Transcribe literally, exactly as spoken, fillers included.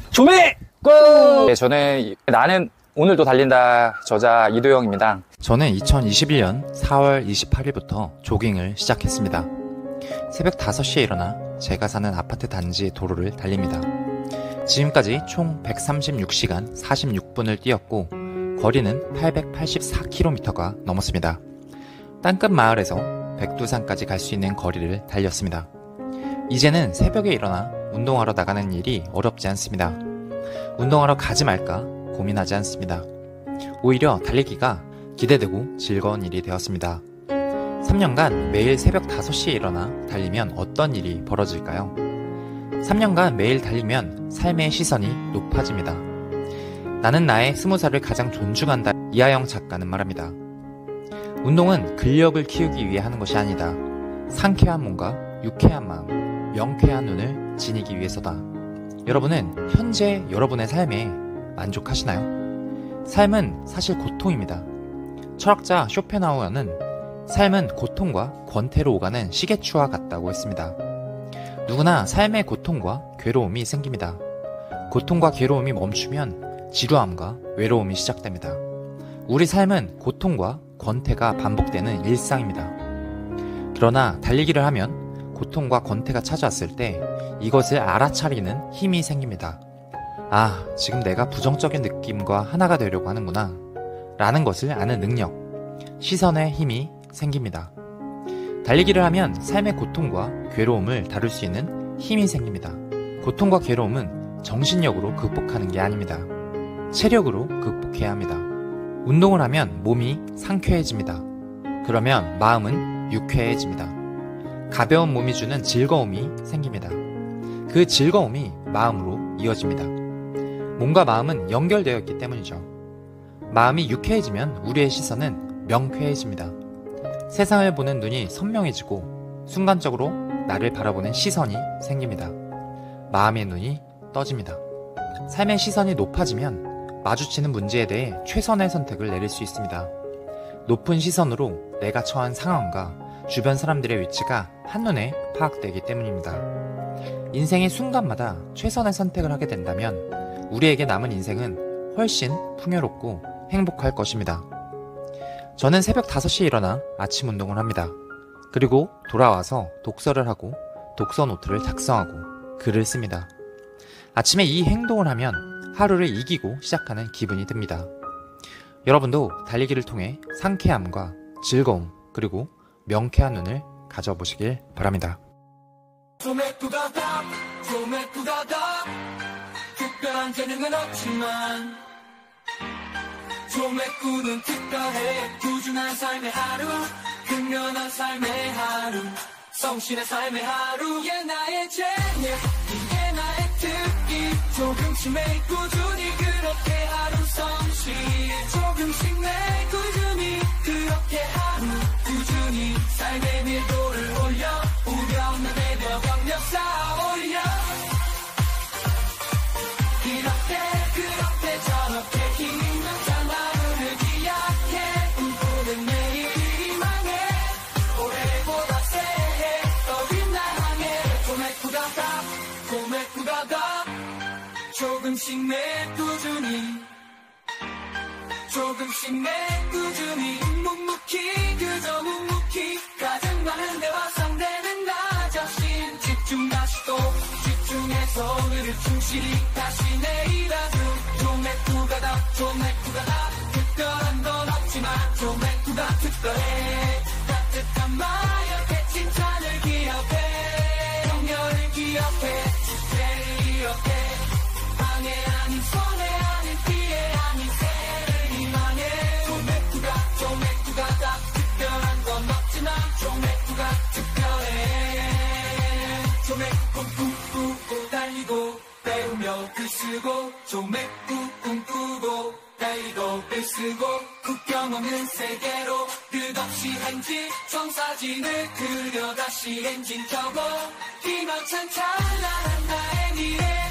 조매! 고! 네, 저는 나는 오늘도 달린다 저자 이도영입니다. 저는 이천이십일 년 사월 이십팔일부터 조깅을 시작했습니다. 새벽 다섯 시에 일어나 제가 사는 아파트 단지 도로를 달립니다. 지금까지 총 백삼십육 시간 사십육 분을 뛰었고 거리는 팔백팔십사 킬로미터가 넘었습니다. 땅끝 마을에서 백두산까지 갈 수 있는 거리를 달렸습니다. 이제는 새벽에 일어나 운동하러 나가는 일이 어렵지 않습니다. 운동하러 가지 말까 고민하지 않습니다. 오히려 달리기가 기대되고 즐거운 일이 되었습니다. 삼 년간 매일 새벽 다섯 시에 일어나 달리면 어떤 일이 벌어질까요? 삼 년간 매일 달리면 삶의 시선이 높아집니다. 나는 나의 스무 살을 가장 존중한다. 이하영 작가는 말합니다. 운동은 근력을 키우기 위해 하는 것이 아니다. 상쾌한 몸과 유쾌한 마음, 명쾌한 눈을 지니기 위해서다. 여러분은 현재 여러분의 삶에 만족하시나요? 삶은 사실 고통입니다. 철학자 쇼펜하우어는 삶은 고통과 권태로 오가는 시계추와 같다고 했습니다. 누구나 삶의 고통과 괴로움이 생깁니다. 고통과 괴로움이 멈추면 지루함과 외로움이 시작됩니다. 우리 삶은 고통과 권태가 반복되는 일상입니다. 그러나 달리기를 하면 고통과 권태가 찾아왔을 때 이것을 알아차리는 힘이 생깁니다. 아, 지금 내가 부정적인 느낌과 하나가 되려고 하는구나 라는 것을 아는 능력, 시선의 힘이 생깁니다. 달리기를 하면 삶의 고통과 괴로움을 다룰 수 있는 힘이 생깁니다. 고통과 괴로움은 정신력으로 극복하는 게 아닙니다. 체력으로 극복해야 합니다. 운동을 하면 몸이 상쾌해집니다. 그러면 마음은 유쾌해집니다. 가벼운 몸이 주는 즐거움이 생깁니다. 그 즐거움이 마음으로 이어집니다. 몸과 마음은 연결되어 있기 때문이죠. 마음이 유쾌해지면 우리의 시선은 명쾌해집니다. 세상을 보는 눈이 선명해지고 순간적으로 나를 바라보는 시선이 생깁니다. 마음의 눈이 떠집니다. 삶의 시선이 높아지면 마주치는 문제에 대해 최선의 선택을 내릴 수 있습니다. 높은 시선으로 내가 처한 상황과 주변 사람들의 위치가 한눈에 파악되기 때문입니다. 인생의 순간마다 최선의 선택을 하게 된다면 우리에게 남은 인생은 훨씬 풍요롭고 행복할 것입니다. 저는 새벽 다섯 시에 일어나 아침 운동을 합니다. 그리고 돌아와서 독서를 하고 독서 노트를 작성하고 글을 씁니다. 아침에 이 행동을 하면 하루를 이기고 시작하는 기분이 듭니다. 여러분도 달리기를 통해 상쾌함과 즐거움 그리고 명쾌한 눈을 가져보시길 바랍니다. 조맥구가다 조맥구가다 특별한 재능은 없지만 조맥구는 특별해. 꾸준한 삶의 하루, 근면한 삶의 하루, 성실한 삶의 하루. 이게 나의 재능, 이게 나의 특기. 조금씩 매일 꾸준히 그렇게 하루 성실. 조금씩 매일 꾸준히 그렇게 하루 꾸준히 삶의 밀도를 올려. 우병나 대벽 경력 쌓아 올려. 이렇게 그렇게 저렇게 힘은 하루를 기약해. 꿈꾸는 내일이 망해. 올해보다 새해 떠린 날 향해. 조맥구가다 조맥구가다 조금씩 내 꾸준히 조금씩 내 꾸준히 묵묵히 그저 묵묵히 가장 많은 데와 상대는 나 자신. 집중 다시 또 집중해서 오늘을 충실히 다시 내일 하루. 조맥구가다 조맥구가다 특별한 건 없지만 조맥구가 특별해. 따뜻한 마음에 칭찬을 기억해. 격려를 기억해. 주제를 이렇게 방해 아닌 손해 아닌 피해 아닌 새해를 희망해. 조맥구가 조맥구가다 특별한 건 없지만 조맥구가 특별해. 조맥구 꿈꾸고 달리고 배우며 글 쓰고 조맥구 꿈꾸고 달리고 글 쓰고 국경 없는 세계로 끝없이 행진. 청사진을 그려 다시 엔진 켜고 희망찬 찬란한 나의 미래.